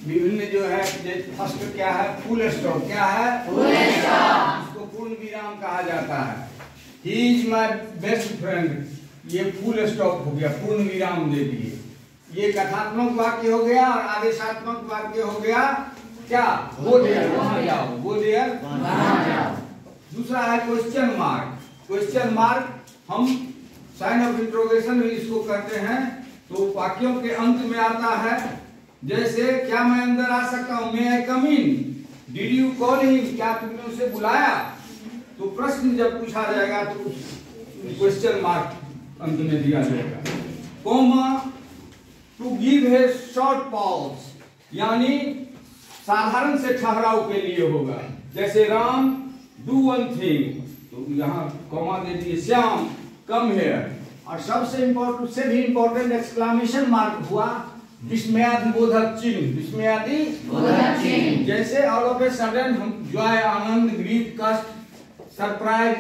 विभिन्न जो है, फर्स्ट क्या है, फुल स्टॉप। क्या है? Full stop. इसको पूर्ण विराम कहा जाता है। He is my best friend, ये फुल स्टॉप हो गया, पूर्ण विराम दे दिए। ये कथात्मक वाक्य हो गया और आदेशात्मक वाक्य हो गया क्या, गो देयर, वहां जाओ, गो देयर, वहां जाओ। दूसरा है क्वेश्चन मार्क। क्वेश्चन मार्क हम साइन ऑफ इंट्रोगेशन भी इसको करते हैं, तो वाक्यों के अंत में आता है। जैसे क्या मैं अंदर आ सकता हूं, may I come in, did you call him, क्या तुमने उसे बुलाया। तो प्रश्न जब पूछा जाएगा तो क्वेश्चन मार्क अंत में दिया जाएगा। Comma, to give a short pause, यानी साधारण से ठहराव के लिए होगा। जैसे राम डू वन थिंग, तो यहाँ कॉमा दे दिए, श्याम कम हियर। और सबसे इंपॉर्टेंट, उससे भी इंपॉर्टेंट एक्सक्लेमेशन मार्क हुआ, विस्मयादिबोधक चिन्ह, विस्मयादिबोधक चिन्ह। जैसे ऑल ऑफ ए सडन हम जॉय, आनंद, ग्रीफ, कष्ट, सरप्राइज,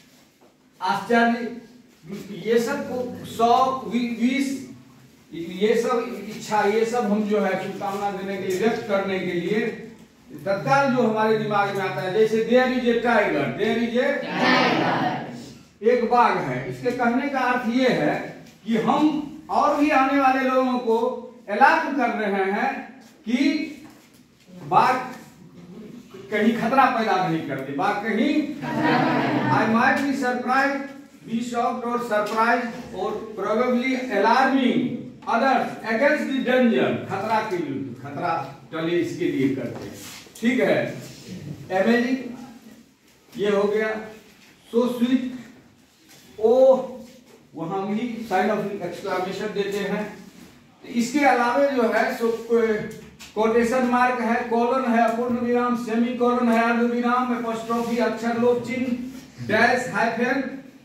आश्चर्य, ये सब को शौक, विश, ये सब इच्छा, ये सब हम जो है शुभकामना देने के लिए, व्यक्त करने के लिए तत्काल जो हमारे दिमाग में आता है। जैसे there is a tiger, there is a tiger, एक बाघ है। इसके कहने का अर्थ ये है कि हम और भी आने वाले लोगों को अलार्म कर रहे हैं कि बाघ कहीं खतरा पैदा नहीं करते, बाघ कहीं I might be surprise, be shocked और सरप्राइज और probably alarming others against the danger, खतरा के लिए, खतरा टले इसके लिए करते हैं। ठीक है। अमेजिंग, ये हो गया। सो स्वीट, ओ, वहां भी साइन ऑफ एक्सक्लेमेशन देते हैं। इसके अलावे जो है सो कोटेशन मार्क है, कॉलन है, अपूर्ण विराम, सेमी कॉलन है, अर्ध विराम, एपोस्ट्रोफी, अक्षर लोप चिन्ह, dash, hyphen,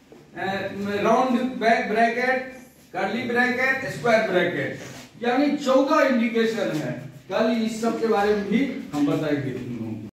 round bracket, curly bracket, square bracket, यानी 14 इंडिकेशन है। कल इस सब के बारे में भी हम बताएंगे।